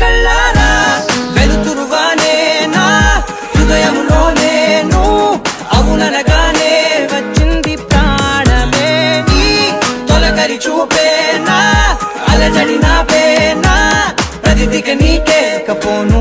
కళ్ళారా వెలుతురుగానే నా హృదయంలోనే నువ్వు అవుననగానే వచ్చింది ప్రాణమే నీ తొలకరి చూపేనా అలజడి నాపేనా ప్రతిదిక నీకే కపోను